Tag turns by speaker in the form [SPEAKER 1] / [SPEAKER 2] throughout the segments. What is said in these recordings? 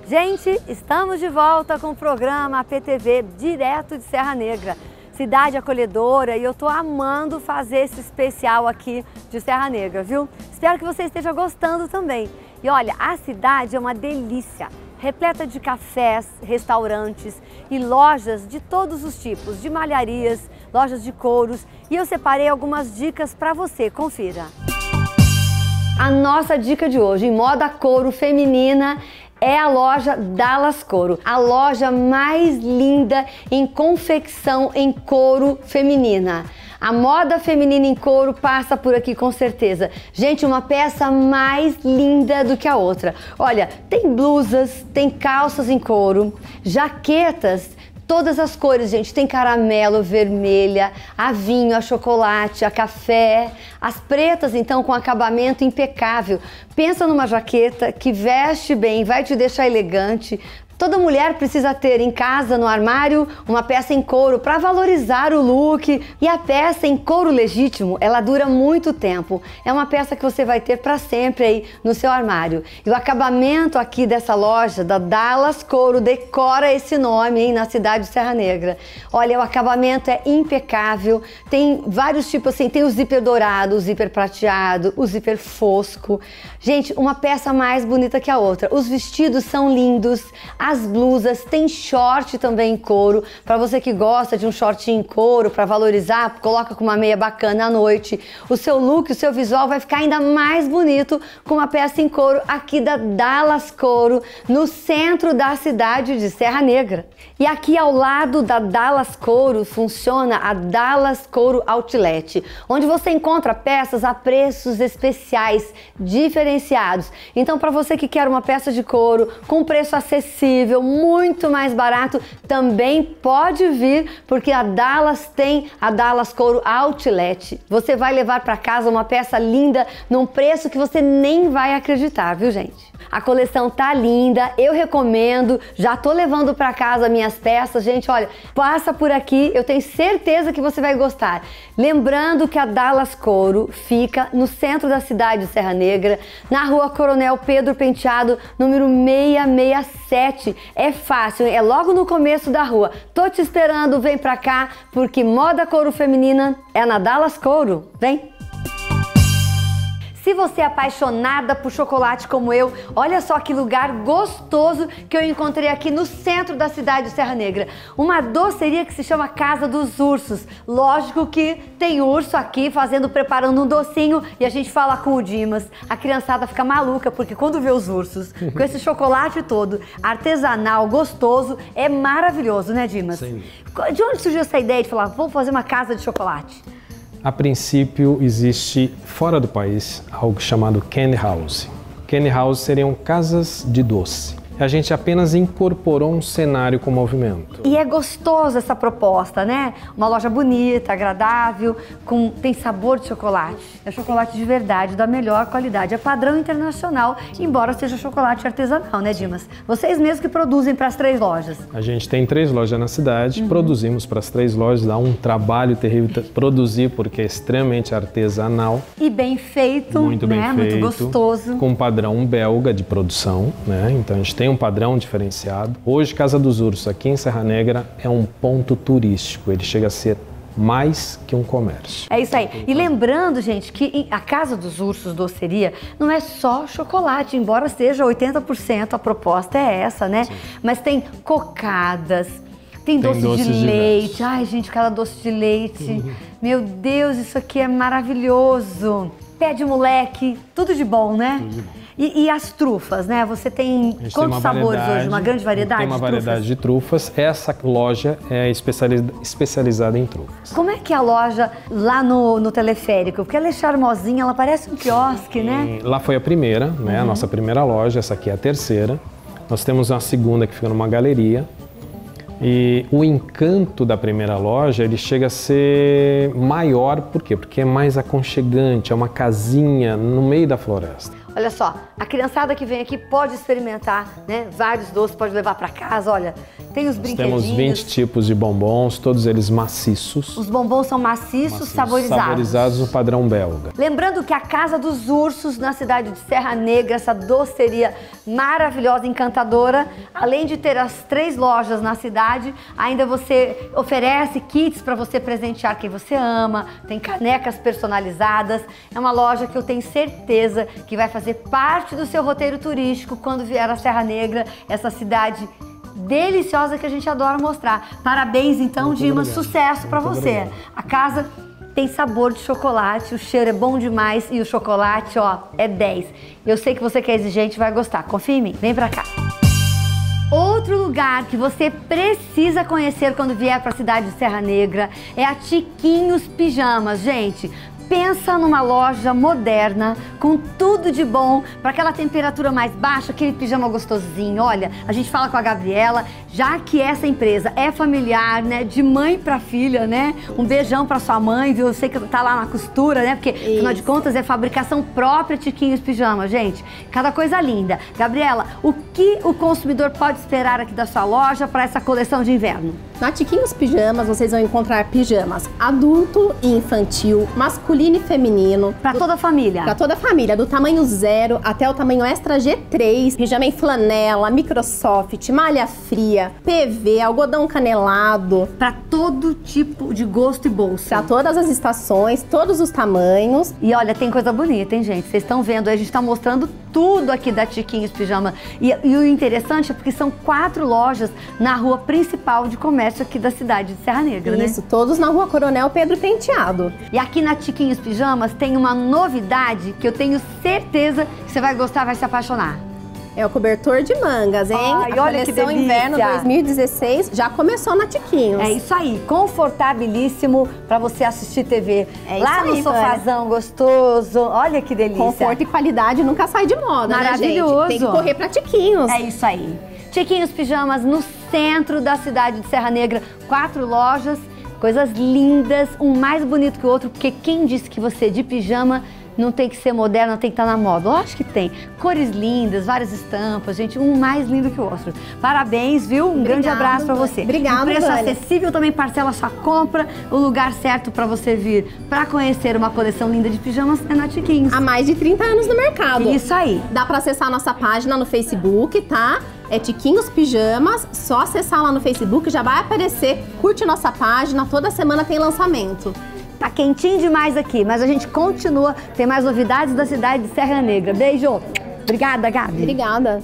[SPEAKER 1] Gente, estamos de volta com o programa APTV, direto de Serra Negra. Cidade acolhedora, e eu tô amando fazer esse especial aqui de Serra Negra, viu? Espero que você esteja gostando também. E olha, a cidade é uma delícia, repleta de cafés, restaurantes e lojas de todos os tipos, de malharias, lojas de couros. E eu separei algumas dicas para você, confira. A nossa dica de hoje, em moda couro feminina, é a loja Dallas Couro, a loja mais linda em confecção em couro feminina. A moda feminina em couro passa por aqui com certeza. Gente, uma peça mais linda do que a outra. Olha, tem blusas, tem calças em couro, jaquetas, todas as cores, gente. Tem caramelo, vermelha, a vinho, a chocolate, a café. As pretas, então, com acabamento impecável. Pensa numa jaqueta que veste bem, vai te deixar elegante. Toda mulher precisa ter em casa, no armário, uma peça em couro para valorizar o look. E a peça em couro legítimo, ela dura muito tempo. É uma peça que você vai ter para sempre aí no seu armário. E o acabamento aqui dessa loja, da Dallas Couro, decora esse nome, hein, na cidade de Serra Negra. Olha, o acabamento é impecável. Tem vários tipos assim, tem o zíper dourado, o zíper prateado, o zíper fosco. Gente, uma peça mais bonita que a outra. Os vestidos são lindos. As blusas, tem short também em couro, para você que gosta de um shortinho em couro, para valorizar, coloca com uma meia bacana à noite. O seu look, o seu visual vai ficar ainda mais bonito com uma peça em couro aqui da Dallas Couro, no centro da cidade de Serra Negra. E aqui ao lado da Dallas Couro funciona a Dallas Couro Outlet, onde você encontra peças a preços especiais, diferenciados. Então, para você que quer uma peça de couro com preço acessível, muito mais barato, também pode vir, porque a Dallas tem a Dallas Couro Outlet. Você vai levar para casa uma peça linda num preço que você nem vai acreditar, viu, gente? A coleção tá linda, eu recomendo, já tô levando para casa minhas peças, gente, olha, passa por aqui, eu tenho certeza que você vai gostar. Lembrando que a Dallas Couro fica no centro da cidade de Serra Negra, na rua Coronel Pedro Penteado, número 667. É fácil, é logo no começo da rua. Tô te esperando, vem pra cá, porque moda couro feminina é na Dallas Couro. Vem! Se você é apaixonada por chocolate como eu, olha só que lugar gostoso que eu encontrei aqui no centro da cidade de Serra Negra. Uma doceria que se chama Casa dos Ursos. Lógico que tem urso aqui preparando um docinho e a gente fala com o Dimas. A criançada fica maluca porque quando vê os ursos com esse chocolate todo, artesanal, gostoso, é maravilhoso, né, Dimas?
[SPEAKER 2] Sim.
[SPEAKER 1] De onde surgiu essa ideia de falar, vamos fazer uma casa de chocolate?
[SPEAKER 2] A princípio, existe fora do país algo chamado candy house. Candy house seriam casas de doce. A gente apenas incorporou um cenário com movimento.
[SPEAKER 1] E é gostoso essa proposta, né? Uma loja bonita, agradável, tem sabor de chocolate. É chocolate de verdade, da melhor qualidade. É padrão internacional, embora seja chocolate artesanal, né, Dimas? Vocês mesmos que produzem para as 3 lojas.
[SPEAKER 2] A gente tem 3 lojas na cidade, produzimos para as 3 lojas, dá um trabalho terrível produzir porque é extremamente artesanal.
[SPEAKER 1] E bem feito,
[SPEAKER 2] muito bem feito,
[SPEAKER 1] muito gostoso.
[SPEAKER 2] Com padrão belga de produção, né? Então a gente tem um padrão diferenciado. Hoje, Casa dos Ursos, aqui em Serra Negra, é um ponto turístico. Ele chega a ser mais que um comércio.
[SPEAKER 1] É isso aí. E lembrando, gente, que a Casa dos Ursos Doceria não é só chocolate, embora seja 80%, a proposta é essa, né? Sim. Mas tem cocadas, tem doce de leite. Ai, gente, cada doce de leite. Meu Deus, isso aqui é maravilhoso. Pé de moleque, tudo de bom, né? Tudo de bom. E as trufas, né? Você tem quantos sabores hoje? Uma grande variedade?
[SPEAKER 2] Tem uma variedade de trufas. Essa loja é especializada em trufas.
[SPEAKER 1] Como é que é a loja lá no teleférico? Porque ela é charmosinha, ela parece um quiosque, né?
[SPEAKER 2] Lá foi a primeira, né? A nossa primeira loja, essa aqui é a terceira. Nós temos uma segunda que fica numa galeria. E o encanto da primeira loja, ele chega a ser maior, por quê? Porque é mais aconchegante, é uma casinha no meio da floresta.
[SPEAKER 1] Olha só, a criançada que vem aqui pode experimentar, né? Vários doces, pode levar para casa, olha. Tem os brinquedinhos.
[SPEAKER 2] Temos 20 tipos de bombons, todos eles maciços.
[SPEAKER 1] Os bombons são maciços, saborizados.
[SPEAKER 2] Saborizados no padrão belga.
[SPEAKER 1] Lembrando que a Casa dos Ursos, na cidade de Serra Negra, essa doceria maravilhosa, encantadora, além de ter as 3 lojas na cidade, ainda você oferece kits para você presentear quem você ama, tem canecas personalizadas. É uma loja que eu tenho certeza que vai fazer parte do seu roteiro turístico quando vier a Serra Negra, essa cidade deliciosa que a gente adora mostrar. Parabéns então, Dima, sucesso para você.
[SPEAKER 2] Obrigado.
[SPEAKER 1] A casa tem sabor de chocolate, o cheiro é bom demais e o chocolate, ó, é 10. Eu sei que você que é exigente vai gostar, confia em mim, vem pra cá. Outro lugar que você precisa conhecer quando vier para a cidade de Serra Negra é a Tiquinhos Pijamas, gente. Pensa numa loja moderna, com tudo de bom, para aquela temperatura mais baixa, aquele pijama gostosinho. Olha, a gente fala com a Gabriela, já que essa empresa é familiar, né, de mãe para filha, né? Um beijão para sua mãe, viu? Eu sei que tá lá na costura, né? Porque, afinal de contas, é fabricação própria Tiquinhos Pijamas, gente. Cada coisa linda. Gabriela, o que o consumidor pode esperar aqui da sua loja para essa coleção de inverno?
[SPEAKER 3] Na Tiquinhos Pijamas, vocês vão encontrar pijamas adulto e infantil, masculino e feminino.
[SPEAKER 1] Para toda a família?
[SPEAKER 3] Para toda a família, do tamanho 0 até o tamanho extra G3. Pijama em flanela, microsoft, malha fria, PV, algodão canelado.
[SPEAKER 1] Para todo tipo de gosto e bolso.
[SPEAKER 3] Para todas as estações, todos os tamanhos.
[SPEAKER 1] E olha, tem coisa bonita, hein, gente? Vocês estão vendo aí, a gente está mostrando tudo aqui da Tiquinhos Pijama. E o interessante é porque são 4 lojas na rua principal de comércio aqui da cidade de Serra Negra, né?
[SPEAKER 3] Isso, todos na rua Coronel Pedro Penteado.
[SPEAKER 1] E aqui na Tiquinhos Pijamas tem uma novidade que eu tenho certeza que você vai gostar, vai se apaixonar.
[SPEAKER 3] É o cobertor de mangas, hein?
[SPEAKER 1] Ai,
[SPEAKER 3] a
[SPEAKER 1] olha que
[SPEAKER 3] coleção
[SPEAKER 1] delícia.
[SPEAKER 3] Inverno 2016 já começou na Tiquinhos.
[SPEAKER 1] É isso aí, confortabilíssimo para você assistir TV.
[SPEAKER 3] É
[SPEAKER 1] lá
[SPEAKER 3] isso
[SPEAKER 1] no
[SPEAKER 3] aí,
[SPEAKER 1] sofazão gostoso, olha que delícia.
[SPEAKER 3] Conforto e qualidade nunca sai de moda,
[SPEAKER 1] maravilhoso.
[SPEAKER 3] Né, gente? Tem que correr pra Tiquinhos.
[SPEAKER 1] É isso aí. Tiquinhos Pijamas no centro da cidade de Serra Negra. 4 lojas, coisas lindas, um mais bonito que o outro, porque quem disse que você de pijama não tem que ser moderna, tem que estar na moda? Lógico que tem. Cores lindas, várias estampas, gente, um mais lindo que o outro. Parabéns, viu? Um grande abraço para você.
[SPEAKER 3] Obrigada,
[SPEAKER 1] preço
[SPEAKER 3] Vânia.
[SPEAKER 1] acessível, também parcela sua compra. O lugar certo para você vir para conhecer uma coleção linda de pijamas é na Tiquinhos.
[SPEAKER 3] Há mais de 30 anos no mercado.
[SPEAKER 1] Isso aí.
[SPEAKER 3] Dá para acessar a nossa página no Facebook, tá? É Tiquinhos Pijamas, só acessar lá no Facebook, já vai aparecer. Curte nossa página, toda semana tem lançamento.
[SPEAKER 1] Tá quentinho demais aqui, mas a gente continua. Tem mais novidades da cidade de Serra Negra. Beijo. Obrigada, Gabi.
[SPEAKER 3] Obrigada.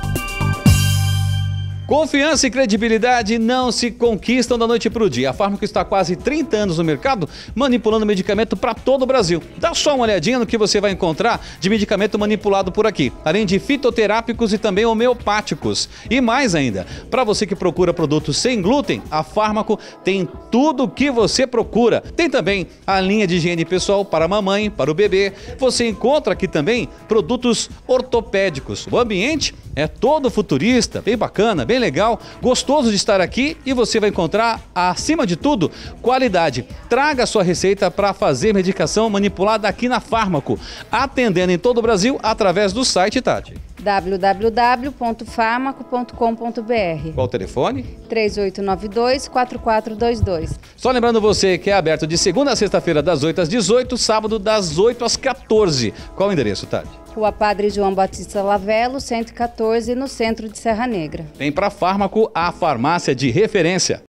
[SPEAKER 4] Confiança e credibilidade não se conquistam da noite para o dia. A Fármaco está há quase 30 anos no mercado, manipulando medicamento para todo o Brasil. Dá só uma olhadinha no que você vai encontrar de medicamento manipulado por aqui, além de fitoterápicos e também homeopáticos. E mais ainda, para você que procura produtos sem glúten, a Fármaco tem tudo o que você procura. Tem também a linha de higiene pessoal para a mamãe, para o bebê. Você encontra aqui também produtos ortopédicos. O ambiente é todo futurista, bem bacana, bem legal, gostoso de estar aqui e você vai encontrar, acima de tudo, qualidade. Traga a sua receita para fazer medicação manipulada aqui na Fármaco, atendendo em todo o Brasil através do site, Tati.
[SPEAKER 5] www.farmaco.com.br.
[SPEAKER 4] Qual o telefone?
[SPEAKER 5] 3892-4422.
[SPEAKER 4] Só lembrando você que é aberto de segunda a sexta-feira das 8 às 18, sábado das 8 às 14. Qual o endereço, Tati?
[SPEAKER 5] Rua Padre João Batista Lavelo, 114, no centro de Serra Negra.
[SPEAKER 4] Vem para Fármaco, a farmácia de referência.